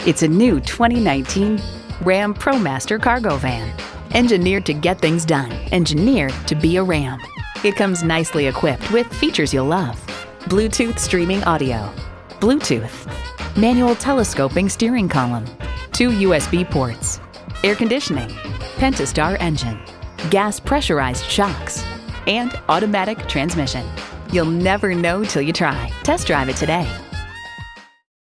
It's a new 2019 Ram ProMaster cargo van. Engineered to get things done. Engineered to be a Ram. It comes nicely equipped with features you'll love. Bluetooth streaming audio, Bluetooth, manual telescoping steering column, 2 USB ports, air conditioning, Pentastar engine, gas pressurized shocks, and automatic transmission. You'll never know till you try. Test drive it today.